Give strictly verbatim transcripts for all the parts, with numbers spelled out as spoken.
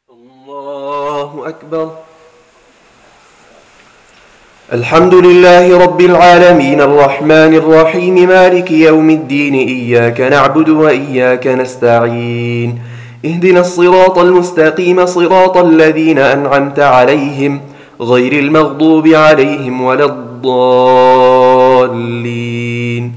الله أكبر. الحمد لله رب العالمين الرحمن الرحيم مالك يوم الدين، إياك نعبد وإياك نستعين، اهدنا الصراط المستقيم صراط الذين أنعمت عليهم غير المغضوب عليهم ولا الضالين.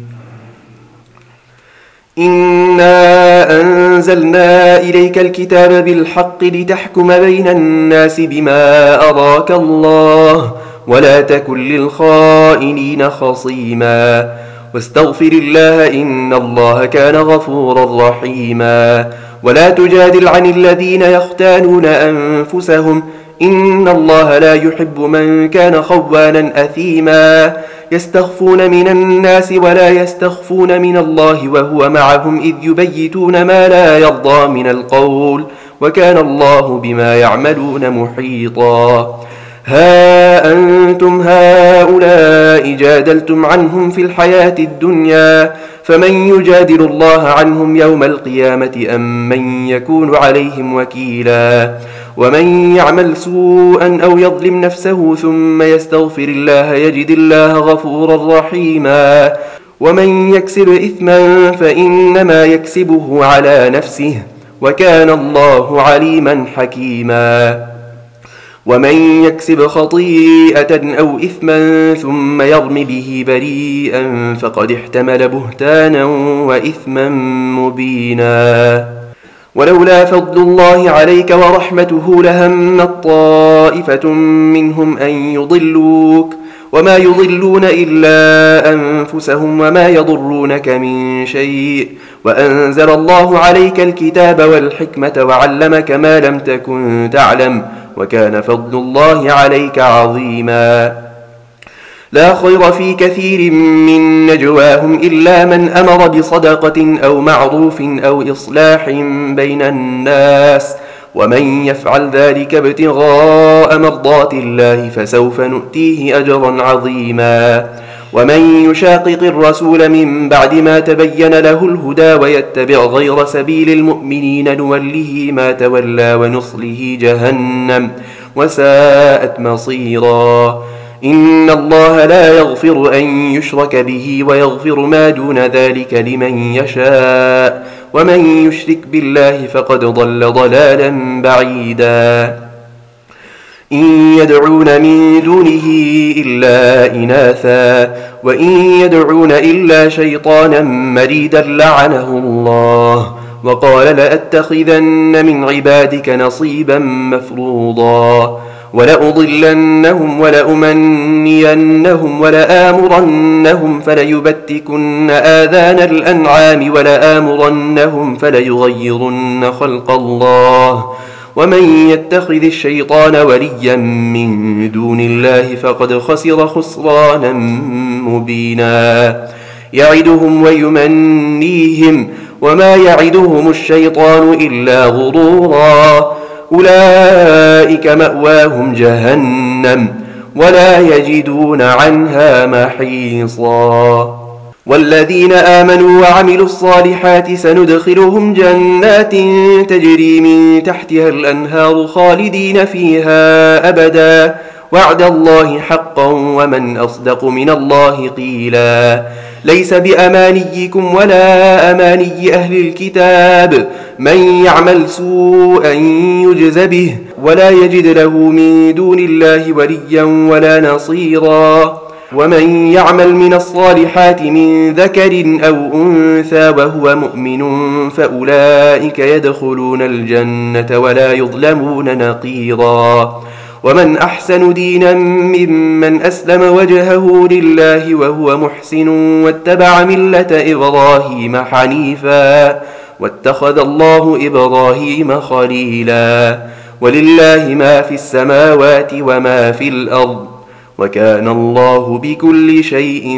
إنا أنزلنا إليك الكتاب بالحق لتحكم بين الناس بما أراك الله ولا تكن للخائنين خصيما، واستغفر الله إن الله كان غفورا رحيما. ولا تجادل عن الذين يختانون أنفسهم، إن الله لا يحب من كان خوانا أثيما. يستخفون من الناس ولا يستخفون من الله وهو معهم إذ يبيتون ما لا يرضى من القول، وكان الله بما يعملون محيطا. ها أنتم هؤلاء جادلتم عنهم في الحياة الدنيا، فمن يجادل الله عنهم يوم القيامة أم من يكون عليهم وكيلا؟ ومن يعمل سوءا أو يظلم نفسه ثم يستغفر الله يجد الله غفورا رحيما. ومن يكسب إثما فإنما يكسبه على نفسه، وكان الله عليما حكيما. ومن يكسب خطيئة أو إثما ثم يرم به بريئا فقد احتمل بهتانا وإثما مبينا. ولولا فضل الله عليك ورحمته لهمت طائفة منهم أن يضلوك، وما يضلون إلا أنفسهم وما يضرونك من شيء، وأنزل الله عليك الكتاب والحكمة وعلمك ما لم تكن تعلم، وكان فضل الله عليك عظيما. لا خير في كثير من نجواهم إلا من أمر بصدقة أو معروف أو إصلاح بين الناس، ومن يفعل ذلك ابتغاء مرضات الله فسوف نؤتيه أجرا عظيما. ومن يشاقق الرسول من بعد ما تبين له الهدى ويتبع غير سبيل المؤمنين نوله ما تولى ونصله جهنم وساءت مصيرا. إن الله لا يغفر أن يشرك به ويغفر ما دون ذلك لمن يشاء، ومن يشرك بالله فقد ضل ضلالا بعيدا. إن يدعون من دونه إلا إناثا وإن يدعون إلا شيطانا مريدا لعنه الله، وقال لأتخذن من عبادك نصيبا مفروضا. ولأضلنهم ولأمنينهم ولآمرنهم فليبتكن آذان الأنعام ولآمرنهم فليغيرن خلق الله. ومن يتخذ الشيطان وليا من دون الله فقد خسر خسرانا مبينا. يعدهم ويمنيهم وما يعدهم الشيطان إلا غرورا. أولئك مأواهم جهنم ولا يجدون عنها محيصا. والذين آمنوا وعملوا الصالحات سندخلهم جنات تجري من تحتها الأنهار خالدين فيها أبدا، وعد الله حقا ومن أصدق من الله قيلا. ليس بأمانيكم ولا أماني أهل الكتاب، من يعمل سوءا يجز به ولا يجد له من دون الله وليا ولا نصيرا. ومن يعمل من الصالحات من ذكر أو أنثى وهو مؤمن فأولئك يدخلون الجنة ولا يظلمون نقيرا. ومن أحسن دينا ممن أسلم وجهه لله وهو محسن واتبع ملة إبراهيم حنيفا، واتخذ الله إبراهيم خليلا. ولله ما في السماوات وما في الأرض، وكان الله بكل شيء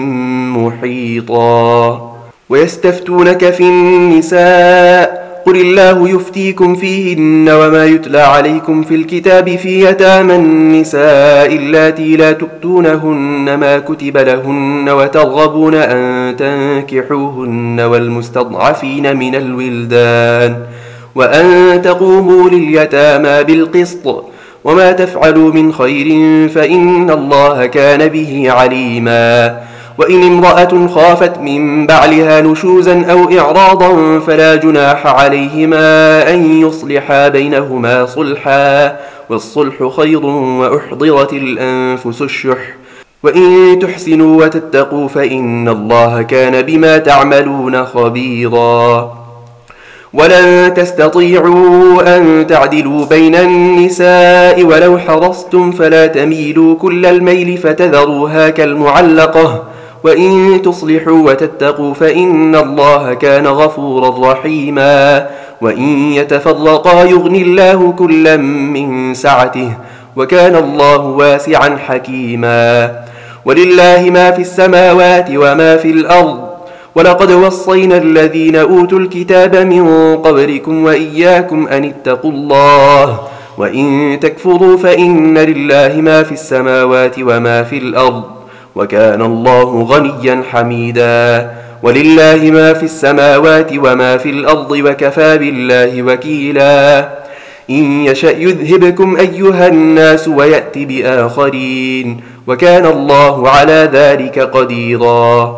محيطا. ويستفتونك في النساء قل الله يفتيكم فيهن وما يتلى عليكم في الكتاب في يتامى النساء اللاتي لا تؤتونهن ما كتب لهن وترغبون أن تنكحوهن والمستضعفين من الولدان وأن تقوموا لليتامى بالقسط وما تفعلوا من خير فإن الله كان به عليما وإن امرأة خافت من بعلها نشوزا أو إعراضا فلا جناح عليهما أن يصلحا بينهما صلحا والصلح خير وأحضرت الأنفس الشح وإن تحسنوا وتتقوا فإن الله كان بما تعملون خبيرا ولن تستطيعوا أن تعدلوا بين النساء ولو حرصتم فلا تميلوا كل الميل فتذروها كالمعلقة وإن تصلحوا وتتقوا فإن الله كان غفورا رحيما وإن يتفرقا يغني الله كلا من سعته وكان الله واسعا حكيما ولله ما في السماوات وما في الأرض ولقد وصينا الذين أوتوا الكتاب من قبلكم وإياكم أن اتقوا الله وإن تكفروا فإن لله ما في السماوات وما في الأرض وكان الله غنيا حميدا ولله ما في السماوات وما في الأرض وكفى بالله وكيلا إن يشأ يذهبكم أيها الناس ويأت بآخرين وكان الله على ذلك قديرا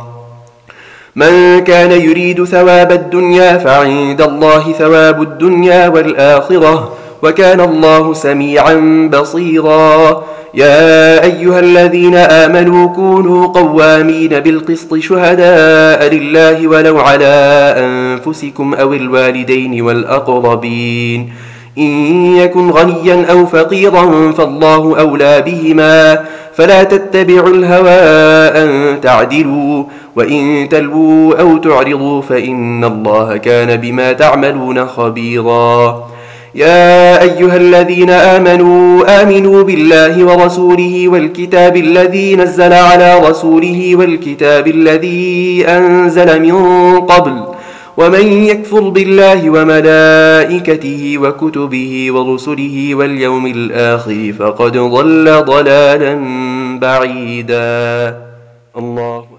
من كان يريد ثواب الدنيا فعند الله ثواب الدنيا والآخرة وكان الله سميعا بصيرا يا أيها الذين آمنوا كونوا قوامين بالقسط شهداء لله ولو على أنفسكم أو الوالدين والأقربين إن يكن غنيا أو فقيرا فالله أولى بهما فلا تتبعوا الهوى أن تعدلوا وإن تلووا أو تعرضوا فإن الله كان بما تعملون خبيرا يا أيها الذين آمنوا آمنوا بالله ورسوله والكتاب الذي نزل على رسوله والكتاب الذي أنزل من قبل ومن يكفر بالله وملائكته وكتبه ورسله واليوم الآخر فقد ضل ضلالا بعيدا الله